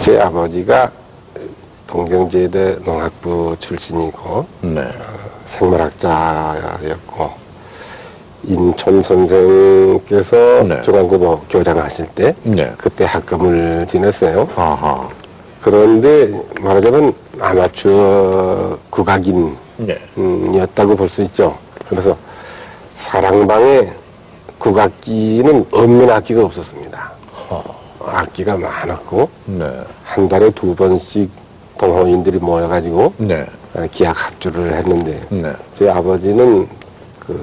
제 아버지가 동경제대 농학부 출신이고 네. 생물학자였고 인촌 선생께서 네. 중앙고등부 교장하실 때 네. 그때 학금을 지냈어요. 아하. 그런데 말하자면 아마추어 국악인이었다고 네. 볼 수 있죠. 그래서 사랑방에 국악기는 없는 악기가 없었습니다. 악기가 많았고 네. 한 달에 2번씩 동호인들이 모여가지고 네. 기악 합주를 했는데 네. 저희 아버지는 그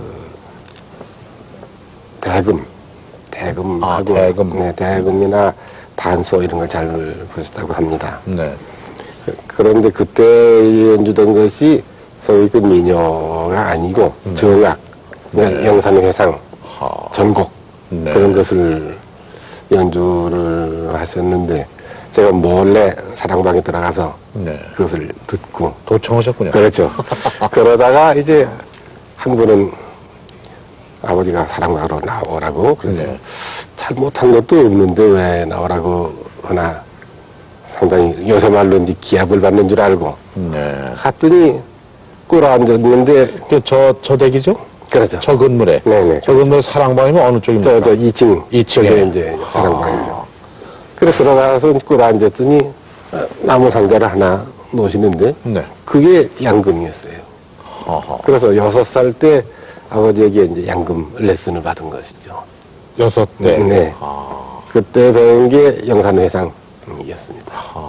대금하고 대금. 네, 대금이나 단소 이런 걸 잘 부셨다고 합니다. 네. 그런데 그때 연주된 것이 소위 그 민요가 아니고 정악, 네. 영산회상, 하. 전곡 네. 그런 것을 연주를 하셨는데 제가 몰래 사랑방에 들어가서 네. 그것을 듣고 도청하셨군요. 그렇죠. 그러다가 이제 한 분은 아버지가 사랑방으로 나오라고 그래서 네. 잘못한 것도 없는데 왜 나오라고 하나 상당히 요새 말로 이제 기합을 받는 줄 알고 네. 갔더니 꿇어 앉았는데 저 댁이죠? 그렇죠. 저 건물에. 네네. 저 건물 사랑방이면 어느 쪽입니까? 저 2층. 2층에. 그게 이제 사랑방이죠. 그래 들어가서 꿇어 앉았더니 나무 상자를 하나 놓으시는데 네. 그게 양금이었어요. 아하. 그래서 6살 때 아버지에게 이제 양금 레슨을 받은 것이죠. 6대. 네. 아. 그때 배운 게 영산회상이었습니다.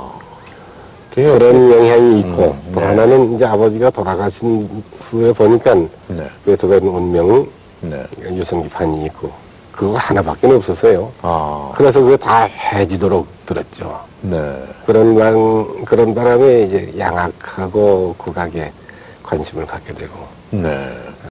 그런 영향이 있고 또 네. 하나는 이제 아버지가 돌아가신 후에 보니까 네. 베토벤 운명 네. 유성기판이 있고 그거 하나밖에 없었어요. 아. 그래서 그거 다 해지도록 들었죠. 네. 그런 바람에 이제 양악하고 국악에 관심을 갖게 되고 네.